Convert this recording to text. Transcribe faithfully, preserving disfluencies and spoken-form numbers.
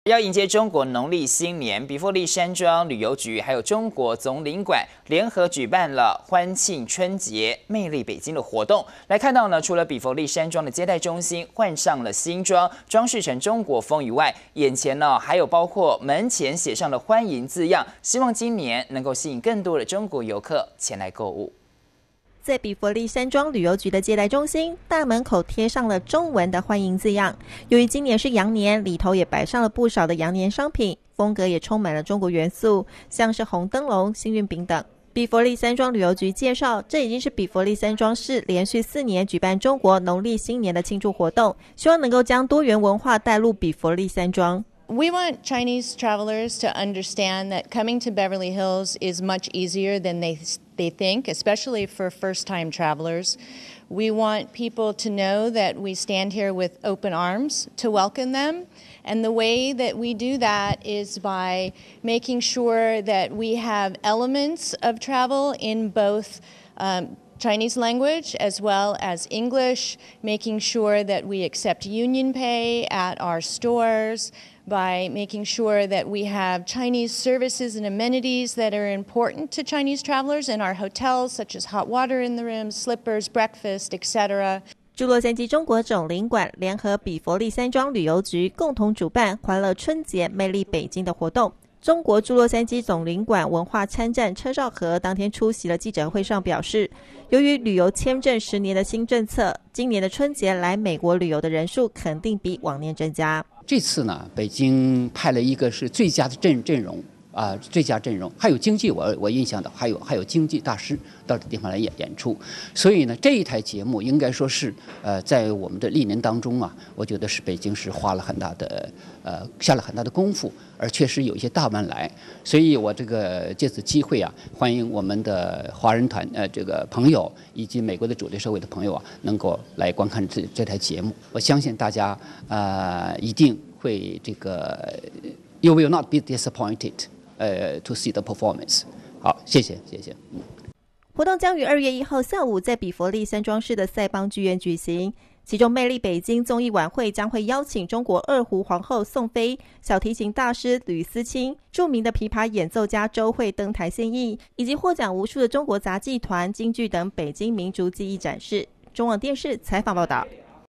要迎接中国农历新年，比佛利山庄旅游局还有中国总领馆联合举办了欢庆春节、魅力北京的活动。来看到呢，除了比佛利山庄的接待中心换上了新装，装饰成中国风以外，眼前呢还有包括门前写上了欢迎字样，希望今年能够吸引更多的中国游客前来购物。 在比佛利山庄旅游局的接待中心大门口贴上了中文的欢迎字样。由于今年是羊年，里头也摆上了不少的羊年商品，风格也充满了中国元素，像是红灯笼、幸运饼等。比佛利山庄旅游局介绍，这已经是比佛利山庄市连续四年举办中国农历新年的庆祝活动，希望能够将多元文化带入比佛利山庄。 We want Chinese travelers to understand that coming to Beverly Hills is much easier than they they think, especially for first-time travelers. We want people to know that we stand here with open arms to welcome them. And the way that we do that is by making sure that we have elements of travel in both um, Chinese language as well as English, making sure that we accept Union Pay at our stores, by making sure that we have Chinese services and amenities that are important to Chinese travelers in our hotels, such as hot water in the rooms, slippers, breakfast, et cetera. 驻洛杉矶中国总领馆联合比佛利山庄旅游局共同主办欢乐春节魅力北京的活动。中国驻洛杉矶总领馆文化参赞车兆和当天出席了记者会上表示，由于旅游签证十年的新政策，今年的春节来美国旅游的人数肯定比往年增加。 这次呢，北京派了一个是最佳的阵阵容啊、呃，最佳阵容，还有经济，我我印象的还有还有经济大师到这地方来演演出，所以呢，这一台节目应该说是呃，在我们的历年当中啊，我觉得是北京是花了很大的呃下了很大的功夫，而确实有一些大腕来，所以我这个借此机会啊，欢迎我们的华人团呃这个朋友以及美国的主流社会的朋友啊，能够来观看这这台节目，我相信大家呃一定会这个 ，you will not be disappointed。呃 ，to see the performance。好，谢谢，谢谢。嗯。 活动将于二月一号下午在比佛利山庄市的赛邦剧院举行。其中，魅力北京综艺晚会将会邀请中国二胡皇后宋飞、小提琴大师吕思清、著名的琵琶演奏家周蕙登台献艺，以及获奖无数的中国杂技团、京剧等北京民族技艺展示。中网电视采访报道。